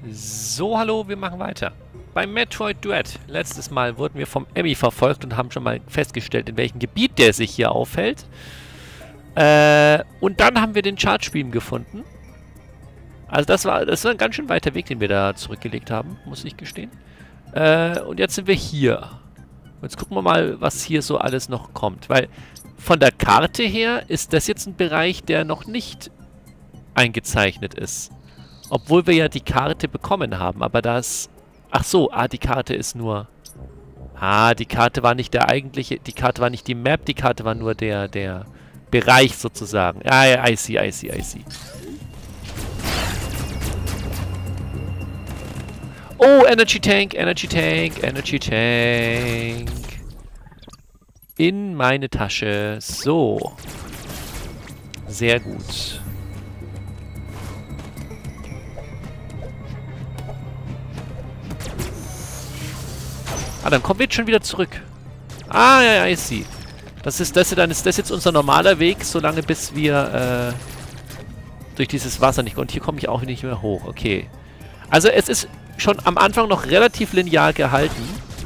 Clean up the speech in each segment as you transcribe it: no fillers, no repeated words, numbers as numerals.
So, hallo, wir machen weiter. Beim Metroid Dread. Letztes Mal wurden wir vom Emmy verfolgt und haben schon mal festgestellt, in welchem Gebiet der sich hier aufhält. Und dann haben wir den Charge Beam gefunden. Also das war ein ganz schön weiter Weg, den wir da zurückgelegt haben, muss ich gestehen. Und jetzt sind wir hier. Jetzt gucken wir mal, was hier so alles noch kommt. Weil von der Karte her ist das jetzt ein Bereich, der noch nicht eingezeichnet ist. Obwohl wir ja die Karte bekommen haben, aber das... Ach so, die Karte ist nur... die Karte war nicht der eigentliche... Die Karte war nicht die Map, die Karte war nur der Bereich sozusagen. Ja, I see. Oh, Energy Tank. In meine Tasche. So. Sehr gut. Dann kommen wir jetzt schon wieder zurück. Ja, I see. Dann ist das jetzt unser normaler Weg, solange bis wir durch dieses Wasser nicht kommen. Und hier komme ich auch nicht mehr hoch. Okay. Also es ist schon am Anfang noch relativ linear gehalten.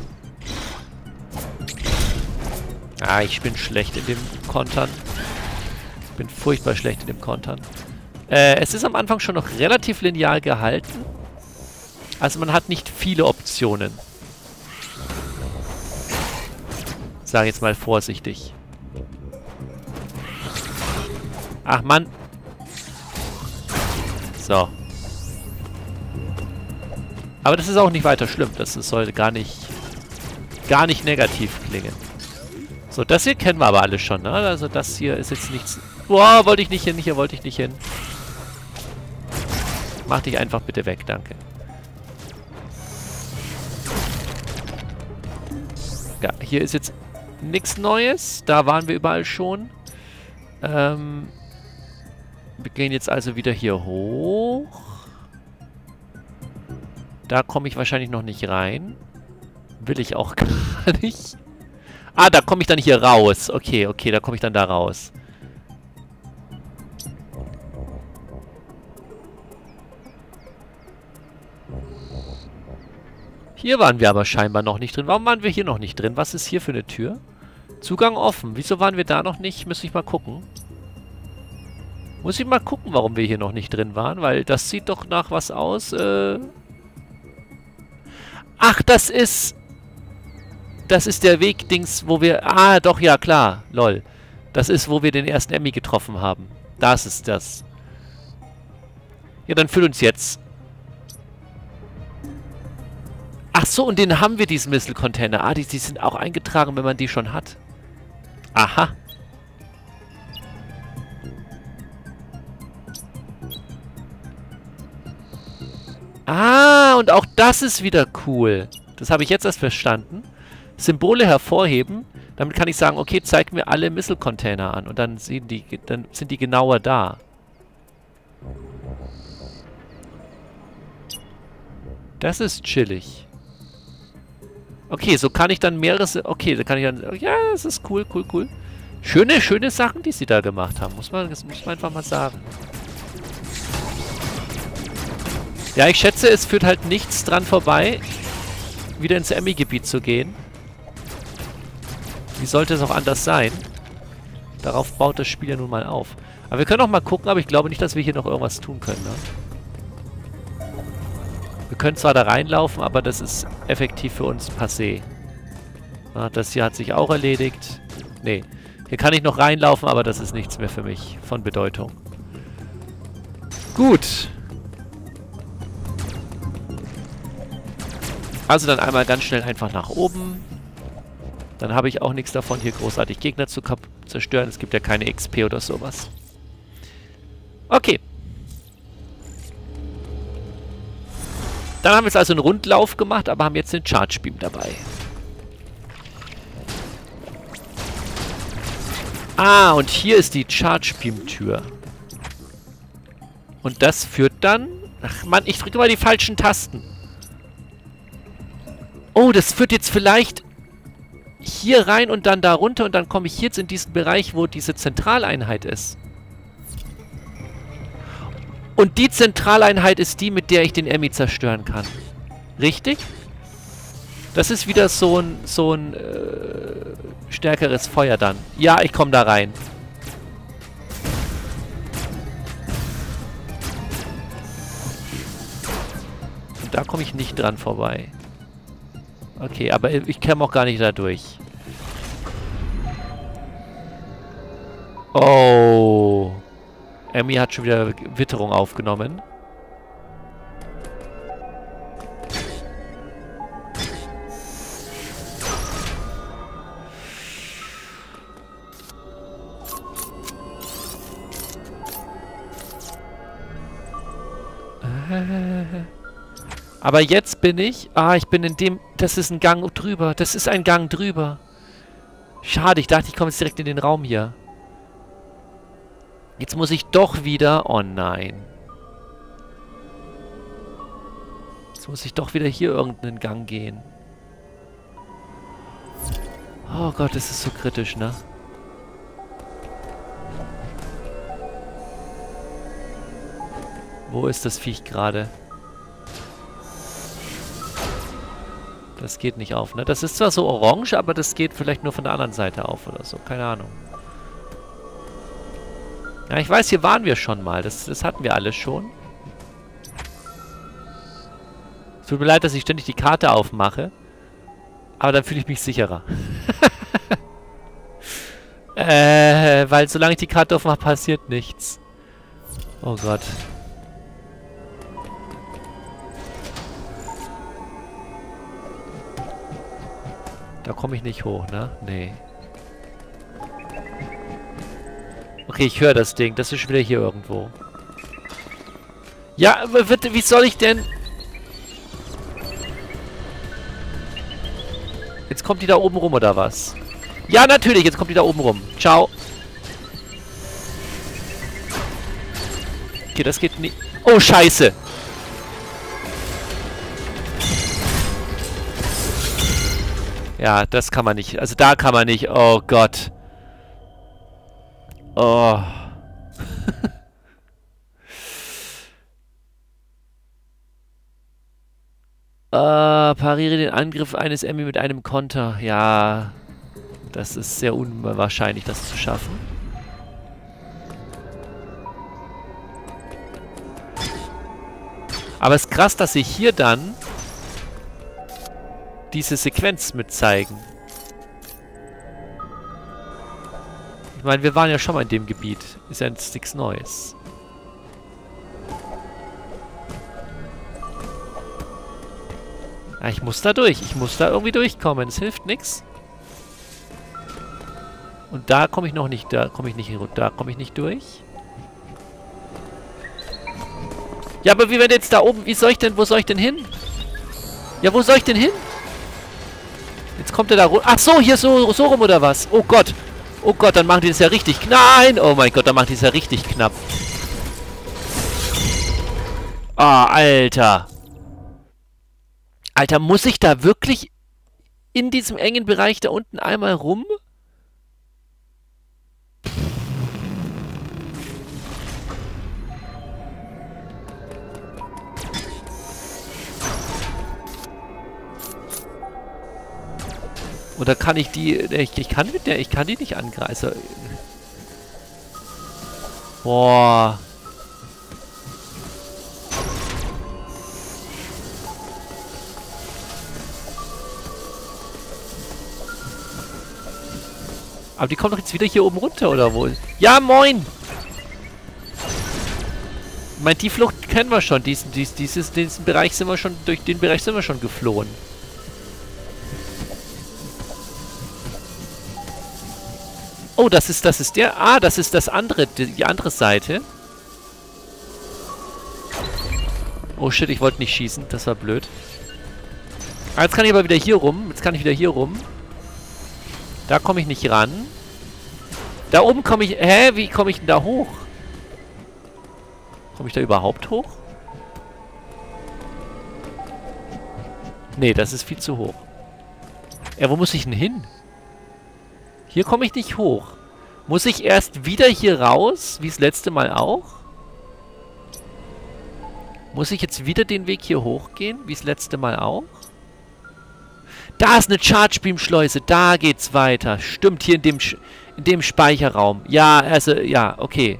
Ich bin schlecht in dem Kontern. Ich bin furchtbar schlecht in dem Kontern. Es ist am Anfang schon noch relativ linear gehalten. Also man hat nicht viele Optionen. Sag jetzt mal vorsichtig. Ach Mann. So. Aber das ist auch nicht weiter schlimm. Das sollte gar nicht negativ klingen. So, das hier kennen wir aber alle schon, ne? Also das hier ist jetzt nichts... Boah, wollte ich nicht hin, hier wollte ich nicht hin. Mach dich einfach bitte weg, danke. Ja, hier ist jetzt nichts Neues. Da waren wir überall schon. Wir gehen jetzt also wieder hier hoch. Da komme ich wahrscheinlich noch nicht rein. Will ich auch gar nicht. Da komme ich dann hier raus. Okay, da komme ich dann da raus. Hier waren wir aber scheinbar noch nicht drin. Warum waren wir hier noch nicht drin? Was ist hier für eine Tür? Zugang offen. Wieso waren wir da noch nicht? Muss ich mal gucken. Muss ich mal gucken, warum wir hier noch nicht drin waren. Weil das sieht doch nach was aus. Ach, das ist der Weg-Dings, wo wir... doch, ja, klar. Lol. Das ist, wo wir den ersten Emmy getroffen haben. Das ist das. Ja, dann füll uns jetzt... Ach so, und den haben wir, diesen Missile-Container. Die sind auch eingetragen, wenn man die schon hat. Aha. Und auch das ist wieder cool. Das habe ich jetzt erst verstanden. Symbole hervorheben. Damit kann ich sagen, okay, zeig mir alle Missile-Container an. Und dann sind die genauer da. Das ist chillig. Okay, so kann ich dann mehrere... Okay, da kann ich dann... Ja, das ist cool. Schöne Sachen, die sie da gemacht haben. Das muss man einfach mal sagen. Ja, ich schätze, es führt halt nichts dran vorbei, wieder ins Emmy-Gebiet zu gehen. Wie sollte es auch anders sein? Darauf baut das Spiel ja nun mal auf. Aber wir können auch mal gucken, aber ich glaube nicht, dass wir hier noch irgendwas tun können, ne? Wir können zwar da reinlaufen, aber das ist effektiv für uns passé. Das hier hat sich auch erledigt. Nee, hier kann ich noch reinlaufen, aber das ist nichts mehr für mich von Bedeutung. Gut. Also dann einmal ganz schnell einfach nach oben. Dann habe ich auch nichts davon, hier großartig Gegner zu zerstören. Es gibt ja keine XP oder sowas. Okay. Dann haben wir jetzt also einen Rundlauf gemacht, aber haben jetzt den Charge Beam dabei. Und hier ist die Charge Beam Tür. Und das führt dann... Ach Mann, ich drücke mal die falschen Tasten. Oh, das führt jetzt vielleicht hier rein und dann da runter und dann komme ich jetzt in diesen Bereich, wo diese Zentraleinheit ist. Und die Zentraleinheit ist die, mit der ich den Emmy zerstören kann. Richtig? Das ist wieder so ein stärkeres Feuer dann. Ja, ich komme da rein. Und da komme ich nicht dran vorbei. Okay, aber ich käme auch gar nicht da durch. Oh. Emmy hat schon wieder Witterung aufgenommen. Aber jetzt bin ich... ich bin in dem... Das ist ein Gang drüber. Das ist ein Gang drüber. Schade, ich dachte, ich komme jetzt direkt in den Raum hier. Jetzt muss ich doch wieder... Oh nein. Jetzt muss ich doch wieder hier irgendeinen Gang gehen. Oh Gott, das ist so kritisch, ne? Wo ist das Viech gerade? Das geht nicht auf, ne? Das ist zwar so orange, aber das geht vielleicht nur von der anderen Seite auf oder so. Keine Ahnung. Ja, ich weiß, hier waren wir schon mal. Das hatten wir alles schon. Es tut mir leid, dass ich ständig die Karte aufmache. Aber dann fühle ich mich sicherer. Weil solange ich die Karte aufmache, passiert nichts. Oh Gott. Da komme ich nicht hoch, ne? Nee. Okay, ich höre das Ding. Das ist schon wieder hier irgendwo. Ja, aber wie soll ich denn... Jetzt kommt die da oben rum, oder was? Ja, natürlich, jetzt kommt die da oben rum. Ciao. Okay, das geht nicht... Oh, scheiße! Ja, das kann man nicht. Also da kann man nicht. Oh Gott. Oh. Pariere den Angriff eines Emmy mit einem Konter. Ja, das ist sehr unwahrscheinlich, das zu schaffen. Aber es ist krass, dass sie hier dann diese Sequenz mit zeigen. Ich meine, wir waren ja schon mal in dem Gebiet. Ist ja jetzt nichts Neues. Ja, ich muss da durch. Ich muss da irgendwie durchkommen. Es hilft nichts. Und da komme ich noch nicht. Da komme ich nicht hin. Da komme ich nicht durch. Ja, aber wie wenn jetzt da oben... Wie soll ich denn... Wo soll ich denn hin? Ja, wo soll ich denn hin? Jetzt kommt er da runter. Ach so, hier so rum oder was? Oh Gott. Oh Gott, dann machen die das ja richtig... Nein! Oh mein Gott, dann machen die das ja richtig knapp. Ah, Alter. Alter, muss ich da wirklich in diesem engen Bereich da unten einmal rum? Oder kann ich die... Ich kann die nicht angreifen. Boah. Aber die kommen doch jetzt wieder hier oben runter, oder wo? Ja, moin! Ich meine, die Flucht kennen wir schon. Diesen Bereich sind wir schon... Durch den Bereich sind wir schon geflohen. Oh, das ist der... Ah, das ist das andere... Die andere Seite. Oh shit, ich wollte nicht schießen. Das war blöd. Ah, jetzt kann ich aber wieder hier rum. Jetzt kann ich wieder hier rum. Da komme ich nicht ran. Da oben komme ich... Hä? Wie komme ich denn da hoch? Komme ich da überhaupt hoch? Nee, das ist viel zu hoch. Ja, wo muss ich denn hin? Hier komme ich nicht hoch. Muss ich erst wieder hier raus? Wie das letzte Mal auch? Muss ich jetzt wieder den Weg hier hochgehen, wie das letzte Mal auch? Da ist eine Charge Beam Schleuse, da geht's weiter. Stimmt, hier in dem Speicherraum. Ja, also, ja, okay.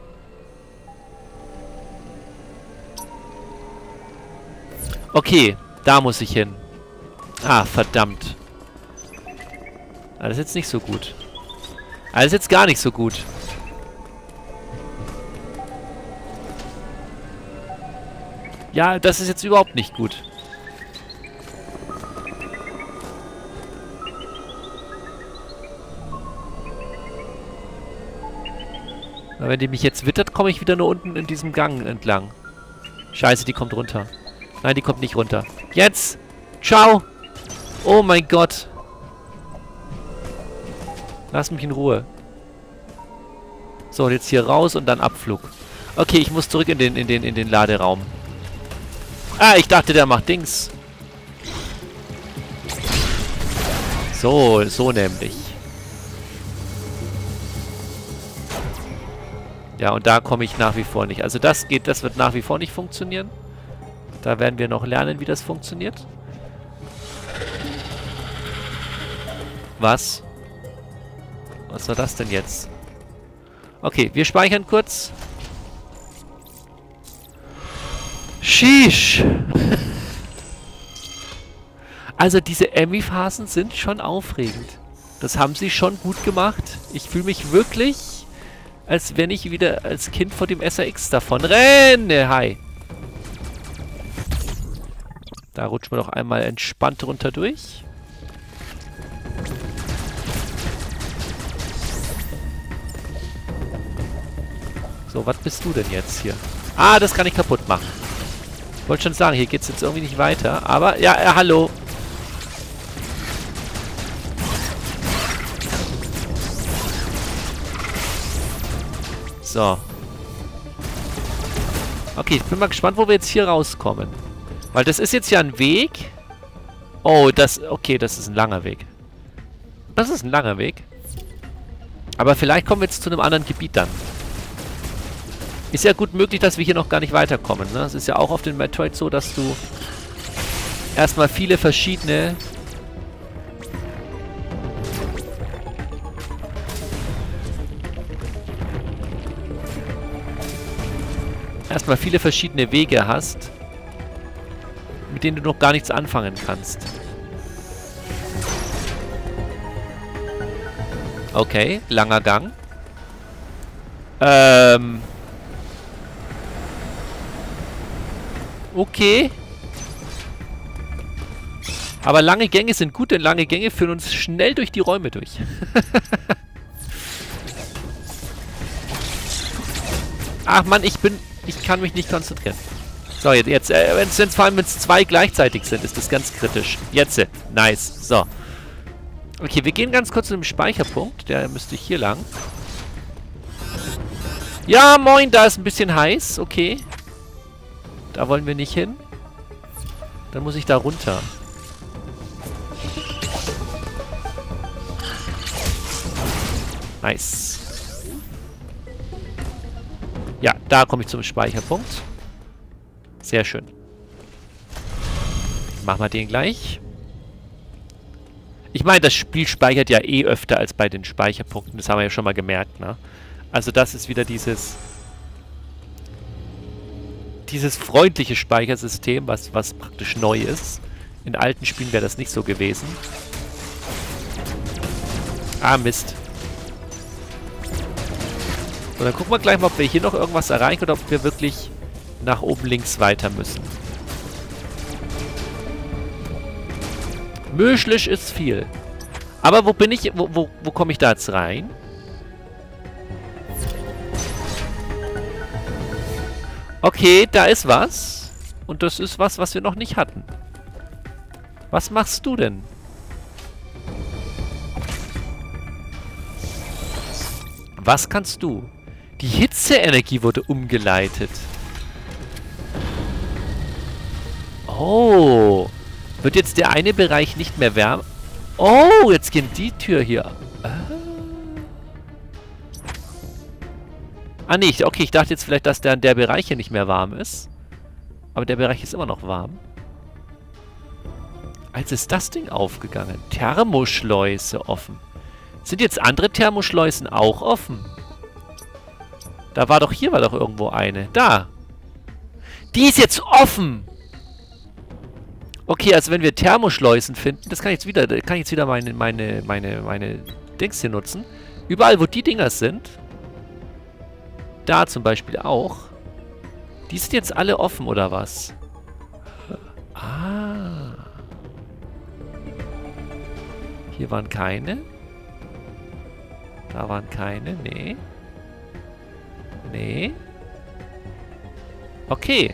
Okay, da muss ich hin. Ah, verdammt. Ah, das ist jetzt nicht so gut. Ah, das ist jetzt gar nicht so gut. Ja, das ist jetzt überhaupt nicht gut. Aber wenn die mich jetzt wittert, komme ich wieder nur unten in diesem Gang entlang. Scheiße, die kommt runter. Nein, die kommt nicht runter. Jetzt! Ciao! Oh mein Gott! Lass mich in Ruhe. So, jetzt hier raus und dann Abflug. Okay, ich muss zurück in den Laderaum. Ah, ich dachte, der macht Dings. So nämlich. Ja, und da komme ich nach wie vor nicht. Also das wird nach wie vor nicht funktionieren. Da werden wir noch lernen, wie das funktioniert. Was? Was war das denn jetzt? Okay, wir speichern kurz. Sheesh! Also diese Emmy-Phasen sind schon aufregend. Das haben sie schon gut gemacht. Ich fühle mich wirklich, als wenn ich wieder als Kind vor dem SRX davon renne. Hi! Da rutschen wir doch einmal entspannt runter durch. So, was bist du denn jetzt hier? Ah, das kann ich kaputt machen. Wollte schon sagen, hier geht es jetzt irgendwie nicht weiter. Aber, ja, hallo. So. Okay, ich bin mal gespannt, wo wir jetzt hier rauskommen. Weil das ist jetzt ja ein Weg. Oh, okay, das ist ein langer Weg. Das ist ein langer Weg. Aber vielleicht kommen wir jetzt zu einem anderen Gebiet dann. Ist ja gut möglich, dass wir hier noch gar nicht weiterkommen, ne? Es ist ja auch auf den Metroid so, dass du erstmal viele verschiedene Wege hast, mit denen du noch gar nichts anfangen kannst. Okay, langer Gang. Okay. Aber lange Gänge sind gut, denn lange Gänge führen uns schnell durch die Räume durch. Ach Mann, ich kann mich nicht konzentrieren. So, jetzt vor allem, wenn es zwei gleichzeitig sind, ist das ganz kritisch. Jetzt, nice. So. Okay, wir gehen ganz kurz zu dem Speicherpunkt. Der müsste hier lang. Ja, moin, da ist ein bisschen heiß. Okay. Da wollen wir nicht hin. Dann muss ich da runter. Nice. Ja, da komme ich zum Speicherpunkt. Sehr schön. Machen wir den gleich. Ich meine, das Spiel speichert ja eh öfter als bei den Speicherpunkten. Das haben wir ja schon mal gemerkt, ne? Also das ist wieder dieses freundliche Speichersystem, was praktisch neu ist. In alten Spielen wäre das nicht so gewesen. Ah, Mist. So, dann gucken wir gleich mal, ob wir hier noch irgendwas erreichen oder ob wir wirklich nach oben links weiter müssen. Möglich ist viel. Aber wo bin ich? Wo komme ich da jetzt rein? Okay, da ist was. Und das ist was wir noch nicht hatten. Was machst du denn? Was kannst du? Die Hitzeenergie wurde umgeleitet. Oh. Wird jetzt der eine Bereich nicht mehr wärmer? Oh, jetzt geht die Tür hier. Ah, nee, okay, ich dachte jetzt vielleicht, dass der Bereich hier nicht mehr warm ist. Aber der Bereich ist immer noch warm. Als ist das Ding aufgegangen? Thermoschleuse offen. Sind jetzt andere Thermoschleusen auch offen? Da war doch, hier war doch irgendwo eine. Da. Die ist jetzt offen. Okay, also wenn wir Thermoschleusen finden, das kann ich jetzt wieder meine Dings hier nutzen. Überall, wo die Dinger sind. Da zum Beispiel auch. Die sind jetzt alle offen, oder was? Ah. Hier waren keine. Da waren keine. Nee. Nee. Okay.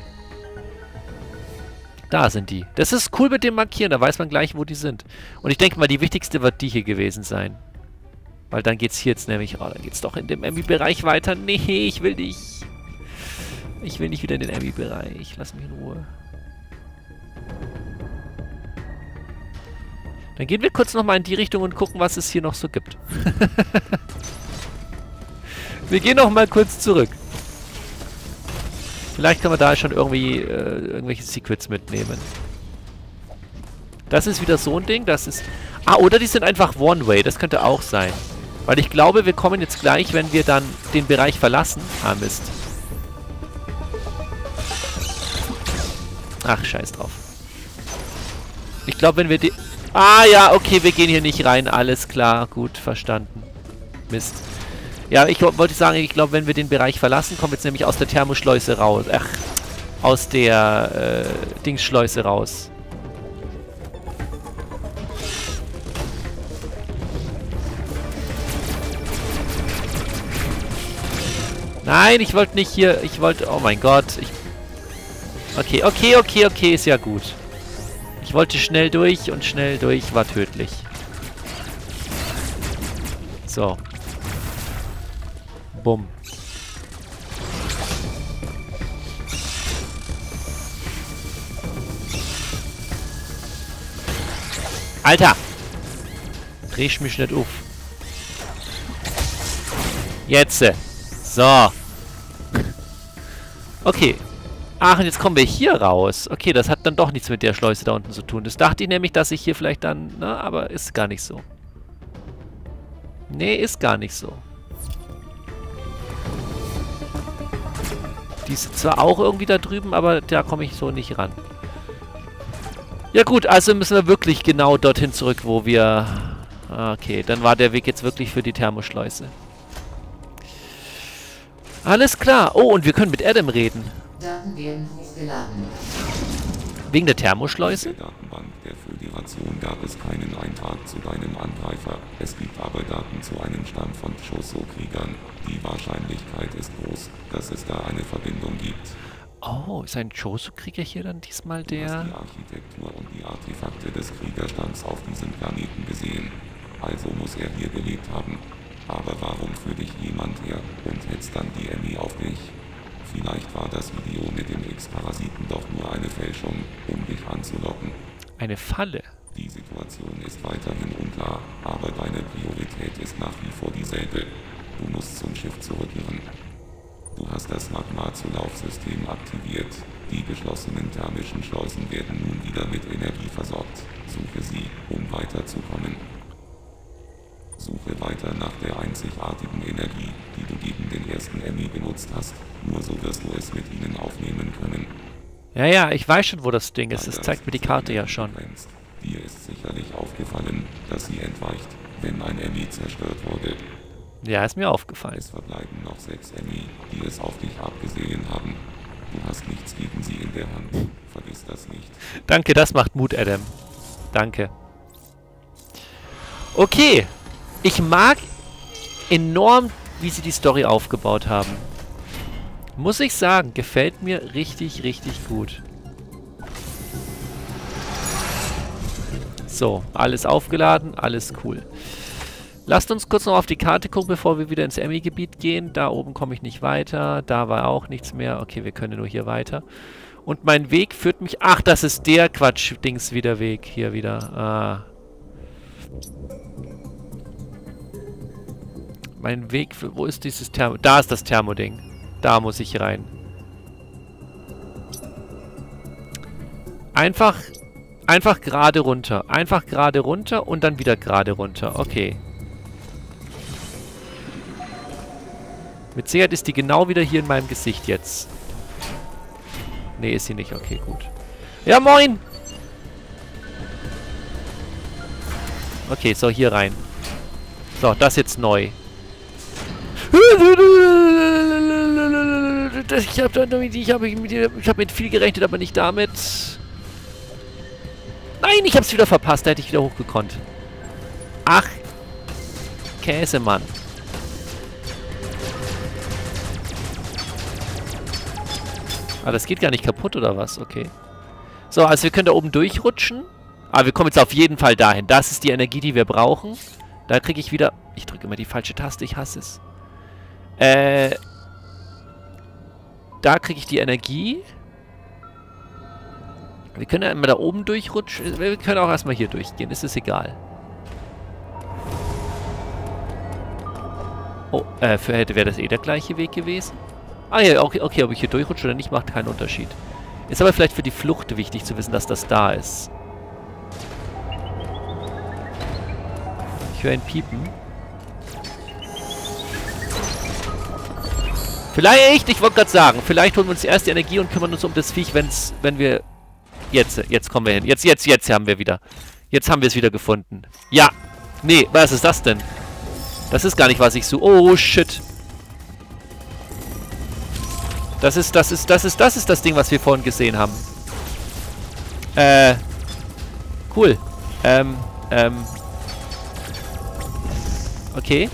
Da sind die. Das ist cool mit dem Markieren. Da weiß man gleich, wo die sind. Und ich denke mal, die wichtigste wird die hier gewesen sein. Weil dann geht's hier jetzt nämlich... Oh, dann geht's doch in dem Emmy-Bereich weiter. Nee, ich will nicht. Ich will nicht wieder in den Emmy-Bereich. Lass mich in Ruhe. Dann gehen wir kurz nochmal in die Richtung und gucken, was es hier noch so gibt. Wir gehen nochmal kurz zurück. Vielleicht können wir da schon irgendwie irgendwelche Secrets mitnehmen. Das ist wieder so ein Ding, das ist... Ah, oder die sind einfach One-Way, das könnte auch sein. Weil ich glaube, wir kommen jetzt gleich, wenn wir dann den Bereich verlassen. Ah, Mist. Ach, scheiß drauf. Ich glaube, wenn wir die... Ah, ja, okay, wir gehen hier nicht rein. Alles klar, gut, verstanden. Mist. Ja, ich wollte sagen, ich glaube, wenn wir den Bereich verlassen, kommen wir jetzt nämlich aus der Thermoschleuse raus. Ach, aus der Dingsschleuse raus. Nein, ich wollte nicht hier... Ich wollte... Oh mein Gott. Okay, ist ja gut. Ich wollte schnell durch und schnell durch war tödlich. So. Bumm. Alter! Dreh mich nicht auf. Jetzt. So. Okay. Ach, und jetzt kommen wir hier raus. Okay, das hat dann doch nichts mit der Schleuse da unten zu tun. Das dachte ich nämlich, dass ich hier vielleicht dann... Na, aber ist gar nicht so. Nee, ist gar nicht so. Die ist zwar auch irgendwie da drüben, aber da komme ich so nicht ran. Ja gut, also müssen wir wirklich genau dorthin zurück, wo wir... Okay, dann war der Weg jetzt wirklich für die Thermoschleuse. Alles klar. Oh, und wir können mit Adam reden. Daten werden hochgeladen. Wegen der Thermoschleuse? In der Datenbank der Föderation gab es keinen Eintrag zu deinem Angreifer. Es gibt aber Daten zu einem Stamm von Choso-Kriegern. Die Wahrscheinlichkeit ist groß, dass es da eine Verbindung gibt. Oh, ist ein Choso-Krieger hier dann diesmal Du hast der... die Architektur und die Artefakte des Kriegerstamms auf diesem Planeten gesehen. Also muss er hier gelebt haben. Aber warum führt dich jemand her und hetzt dann die Emmy auf dich? Vielleicht war das Video mit dem X-Parasiten doch nur eine Fälschung, um dich anzulocken. Eine Falle. Die Situation ist weiterhin unklar, aber deine Priorität ist nach wie vor dieselbe. Du musst zum Schiff zurückkehren. Du hast das Magma-Zulaufsystem aktiviert. Die geschlossenen thermischen Schleusen werden nun wieder mit Energie versorgt. Suche sie, um weiterzukommen. Suche weiter nach der einzigartigen Energie, die du gegen den ersten Emmy benutzt hast. Nur so wirst du es mit ihnen aufnehmen können. Ja, ja, ich weiß schon, wo das Ding ist. Das Leider zeigt mir die Karte ja schon. Dir ist sicherlich aufgefallen, dass sie entweicht, wenn ein Emmy zerstört wurde. Ja, ist mir aufgefallen. Es verbleiben noch 6 Emmy, die es auf dich abgesehen haben. Du hast nichts gegen sie in der Hand. Vergiss das nicht. Danke, das macht Mut, Adam. Danke. Okay. Ich mag enorm, wie sie die Story aufgebaut haben. Muss ich sagen, gefällt mir richtig, richtig gut. So, alles aufgeladen, alles cool. Lasst uns kurz noch auf die Karte gucken, bevor wir wieder ins Emmy-Gebiet gehen. Da oben komme ich nicht weiter, da war auch nichts mehr. Okay, wir können nur hier weiter. Und mein Weg führt mich... Ach, das ist der Quatsch-Dings wieder Weg. Hier wieder. Ah. Mein Weg für... Wo ist dieses Thermo... Da ist das Thermoding. Da muss ich rein. Einfach gerade runter. Einfach gerade runter und dann wieder gerade runter. Okay. Mit Sicherheit ist die genau wieder hier in meinem Gesicht jetzt. Nee, ist sie nicht. Okay, gut. Ja, moin! Okay, so, hier rein. So, das jetzt neu. Ich hab mit viel gerechnet, aber nicht damit. Nein, ich hab's wieder verpasst. Da hätte ich wieder hochgekonnt. Ach. Käsemann. Ah, das geht gar nicht kaputt, oder was? Okay. So, also wir können da oben durchrutschen. Aber wir kommen jetzt auf jeden Fall dahin. Das ist die Energie, die wir brauchen. Da kriege ich wieder... Ich drücke immer die falsche Taste, ich hasse es. Da kriege ich die Energie. Wir können ja immer da oben durchrutschen. Wir können auch erstmal hier durchgehen. Es ist egal. Oh, wäre das eh der gleiche Weg gewesen? Ah ja, okay, ob ich hier durchrutsche oder nicht, macht keinen Unterschied. Ist aber vielleicht für die Flucht wichtig zu wissen, dass das da ist. Ich höre ihn piepen. Vielleicht, ich wollte gerade sagen, vielleicht holen wir uns erst die Energie und kümmern uns um das Viech, wenn wir... Jetzt kommen wir hin. Jetzt haben wir wieder. Jetzt haben wir es wieder gefunden. Ja. Nee, was ist das denn? Das ist gar nicht, was ich suche. Oh, shit. Das ist das Ding, was wir vorhin gesehen haben. Cool. Okay.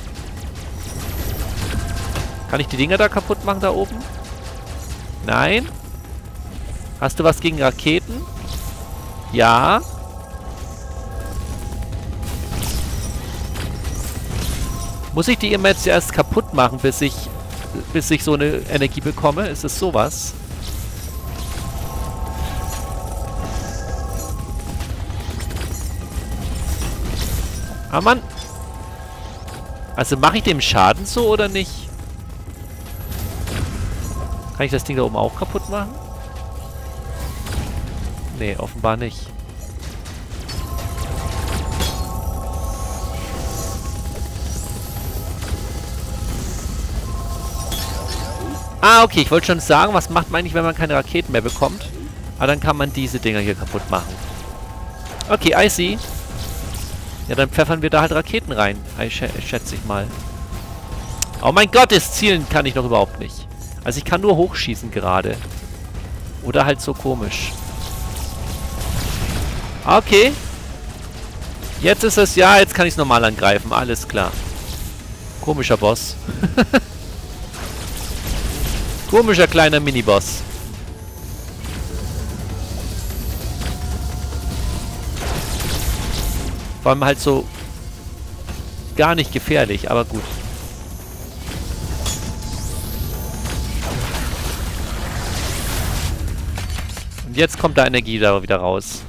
Kann ich die Dinger da kaputt machen, da oben? Nein. Hast du was gegen Raketen? Ja. Muss ich die immer jetzt erst kaputt machen, bis ich so eine Energie bekomme? Ist es sowas? Ah, Mann. Also mache ich dem Schaden so oder nicht? Kann ich das Ding da oben auch kaputt machen? Nee, offenbar nicht. Ah, okay, ich wollte schon sagen, was macht man eigentlich, wenn man keine Raketen mehr bekommt? Aber dann kann man diese Dinger hier kaputt machen. Okay, I see. Ja, dann pfeffern wir da halt Raketen rein. Schätze ich mal. Oh mein Gott, das Zielen kann ich noch überhaupt nicht. Also ich kann nur hochschießen gerade. Oder halt so komisch. Okay. Jetzt ist es... Ja, jetzt kann ich es normal angreifen. Alles klar. Komischer Boss. Komischer kleiner Miniboss. Vor allem halt so... gar nicht gefährlich, aber gut. Und jetzt kommt da Energie da wieder raus.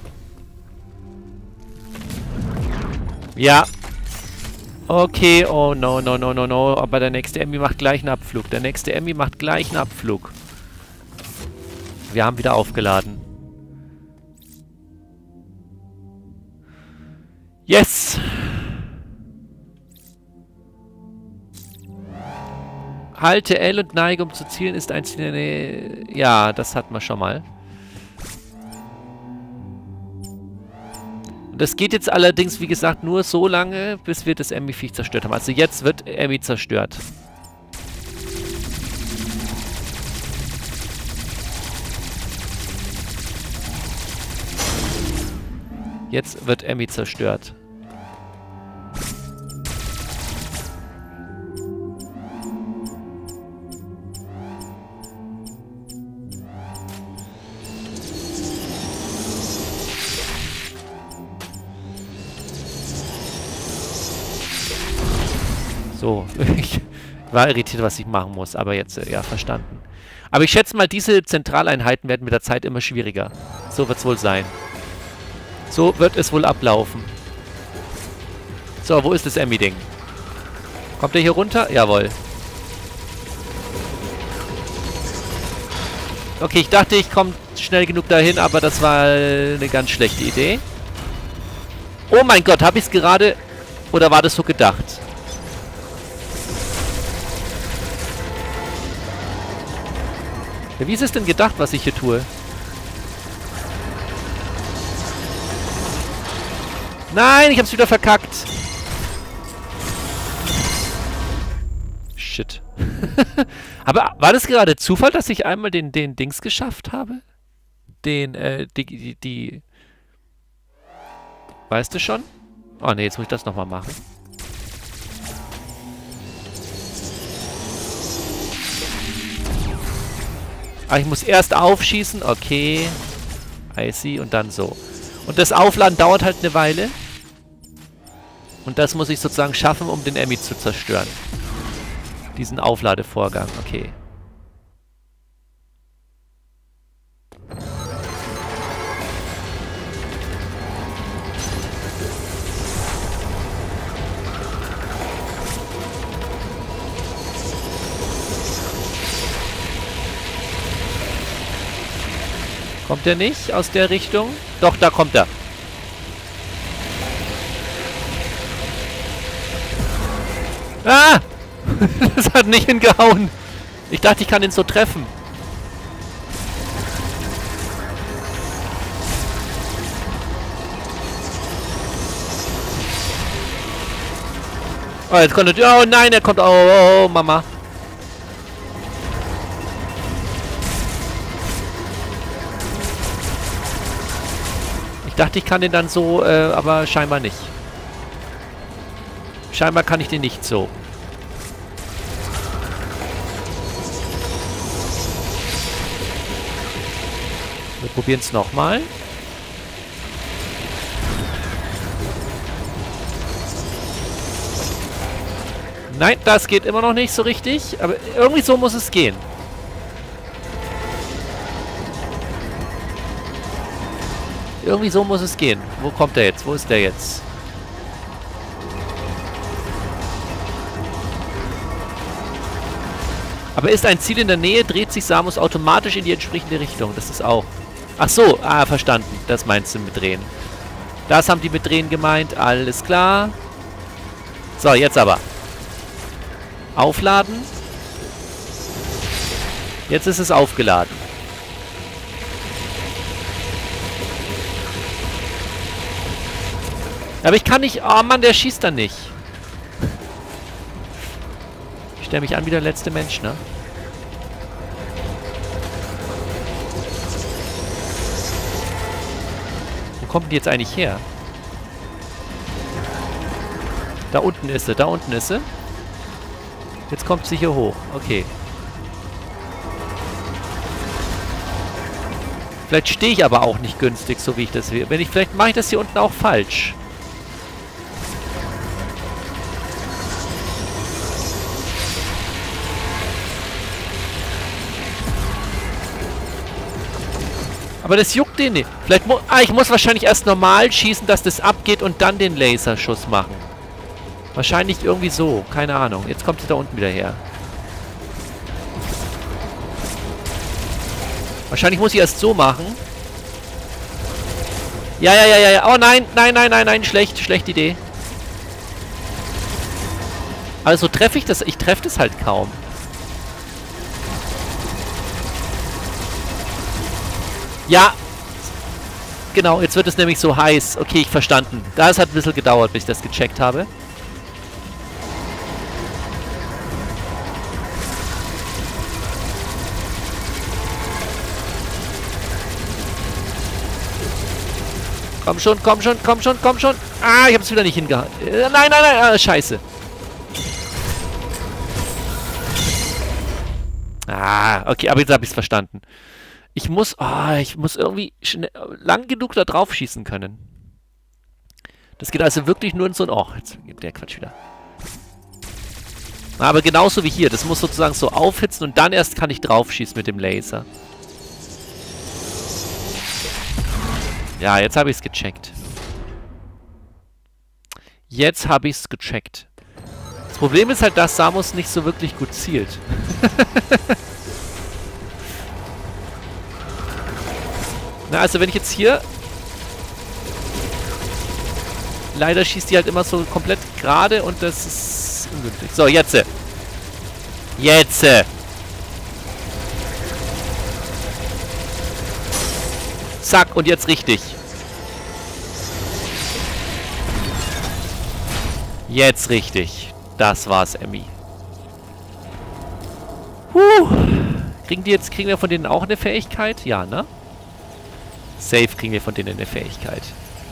Ja. Okay, oh no, no, no, no, no. Aber der nächste Emmy macht gleich einen Abflug. Der nächste Emmy macht gleich einen Abflug. Wir haben wieder aufgeladen. Yes! Halte L und neige, um zu zielen, ist ein Ziel... Ja, das hatten wir schon mal. Das geht jetzt allerdings, wie gesagt, nur so lange, bis wir das Emmy-Viech zerstört haben. Also jetzt wird Emmy zerstört. Jetzt wird Emmy zerstört. So, ich war irritiert, was ich machen muss, aber jetzt, ja, verstanden. Aber ich schätze mal, diese Zentraleinheiten werden mit der Zeit immer schwieriger. So wird es wohl sein. So wird es wohl ablaufen. So, wo ist das Emmy-Ding? Kommt der hier runter? Jawohl. Okay, ich dachte, ich komme schnell genug dahin, aber das war eine ganz schlechte Idee. Oh mein Gott, habe ich es gerade... Oder war das so gedacht? Ja, wie ist es denn gedacht, was ich hier tue? Nein, ich hab's wieder verkackt. Shit. Aber war das gerade Zufall, dass ich einmal den Dings geschafft habe? Die... Weißt du schon? Oh ne, jetzt muss ich das nochmal machen. Ah, ich muss erst aufschießen. Okay. I see. Und dann so. Und das Aufladen dauert halt eine Weile. Und das muss ich sozusagen schaffen, um den Emmy zu zerstören. Diesen Aufladevorgang. Okay. Kommt er nicht aus der Richtung? Doch, da kommt er. Ah! Das hat nicht hingehauen. Ich dachte, ich kann ihn so treffen. Oh, jetzt kommt er... Oh nein, er kommt... Oh, Mama. Ich dachte, ich kann den dann so, aber scheinbar nicht. Scheinbar kann ich den nicht so. Wir probieren es nochmal. Nein, das geht immer noch nicht so richtig. Aber irgendwie so muss es gehen. Irgendwie so muss es gehen. Wo kommt der jetzt? Wo ist der jetzt? Aber ist ein Ziel in der Nähe, dreht sich Samus automatisch in die entsprechende Richtung. Das ist auch... Ach so, verstanden. Das meinst du mit Drehen. Das haben die mit Drehen gemeint. Alles klar. So, jetzt aber. Aufladen. Jetzt ist es aufgeladen. Aber ich kann nicht... Oh Mann, der schießt dann nicht. Ich stelle mich an wie der letzte Mensch, ne? Wo kommt die jetzt eigentlich her? Da unten ist sie, da unten ist sie. Jetzt kommt sie hier hoch. Okay. Vielleicht stehe ich aber auch nicht günstig, so wie ich das will. Vielleicht mache ich das hier unten auch falsch. Aber das juckt den nicht. Vielleicht ich muss wahrscheinlich erst normal schießen, dass das abgeht und dann den Laserschuss machen. Wahrscheinlich irgendwie so. Keine Ahnung. Jetzt kommt sie da unten wieder her. Wahrscheinlich muss ich erst so machen. Ja. Oh nein, nein. Schlechte Idee. Also treffe ich das. Ich treffe das halt kaum. Ja. Genau, jetzt wird es nämlich so heiß. Okay, ich verstanden. Das hat ein bisschen gedauert, bis ich das gecheckt habe. Komm schon. Ah, ich hab's wieder nicht hingehauen. Nein. Scheiße. Ah, okay, aber jetzt habe ich's verstanden. Ich muss irgendwie lang genug da drauf schießen können. Das geht also wirklich nur in so ein... Oh, jetzt gibt der Quatsch wieder. Aber genauso wie hier. Das muss sozusagen so aufhitzen und dann erst kann ich drauf schießen mit dem Laser. Ja, jetzt habe ich es gecheckt. Das Problem ist halt, dass Samus nicht so wirklich gut zielt. Na, also wenn ich jetzt hier... Leider schießt die halt immer so komplett gerade und das ist ungünstig. So, jetzt. Jetzt. Zack, und jetzt richtig. Jetzt richtig. Das war's, Emmy. Kriegen wir von denen auch eine Fähigkeit? Ja, ne? Safe kriegen wir von denen eine Fähigkeit.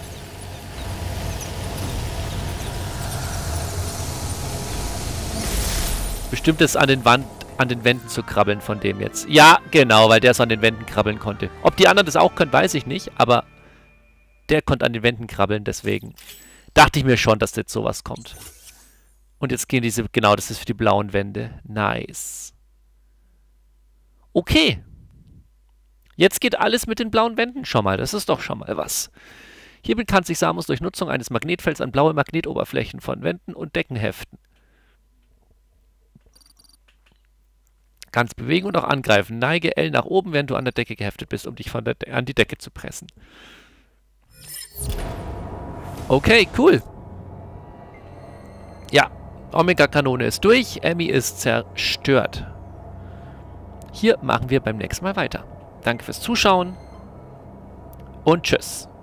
Bestimmt ist an den Wänden zu krabbeln von dem jetzt. Ja, genau, weil der so an den Wänden krabbeln konnte. Ob die anderen das auch können, weiß ich nicht, aber der konnte an den Wänden krabbeln, deswegen dachte ich mir schon, dass jetzt sowas kommt. Und jetzt gehen diese, genau, das ist für die blauen Wände. Nice. Okay. Jetzt geht alles mit den blauen Wänden schon mal. Das ist doch schon mal was. Hiermit kann sich Samus durch Nutzung eines Magnetfelds an blaue Magnetoberflächen von Wänden und Decken heften. Kannst bewegen und auch angreifen. Neige L nach oben, während du an der Decke geheftet bist, um dich an die Decke zu pressen. Okay, cool. Ja, Omega-Kanone ist durch. Emmy ist zerstört. Hier machen wir beim nächsten Mal weiter. Danke fürs Zuschauen und tschüss.